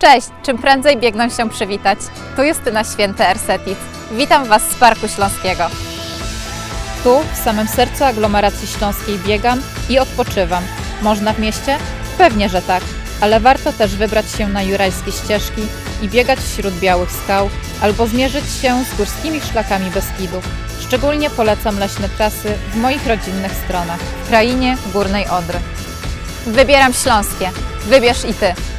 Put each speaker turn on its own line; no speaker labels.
Cześć! Czym prędzej biegną się przywitać. Tu Justyna Święty-Ersetic. Witam Was z Parku Śląskiego. Tu, w samym sercu aglomeracji śląskiej biegam i odpoczywam. Można w mieście? Pewnie, że tak. Ale warto też wybrać się na jurajskie ścieżki i biegać wśród białych skał, albo zmierzyć się z górskimi szlakami Beskidów. Szczególnie polecam leśne trasy w moich rodzinnych stronach, w krainie Górnej Odry. Wybieram śląskie. Wybierz i Ty.